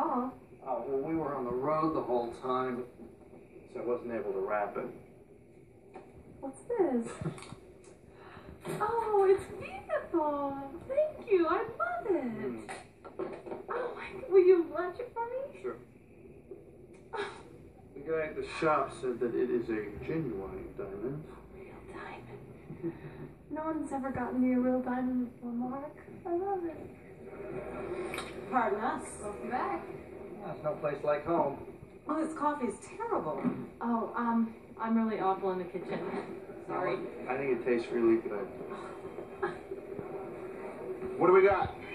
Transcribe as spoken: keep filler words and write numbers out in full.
call. Oh, well, we were on the road the whole time, so I wasn't able to wrap it. What's this? Oh, it's beautiful. Thank you. I love it. Mm. Oh, my, will you watch it for me? Sure. The guy at the shop said that it is a genuine diamond. Real diamond. No one's ever gotten me a real diamond before, Mark. I love it. Pardon us. Welcome back. There's no place like home. Oh, this coffee is terrible. Oh, um, I'm really awful in the kitchen. Sorry. I think it tastes really good. What do we got?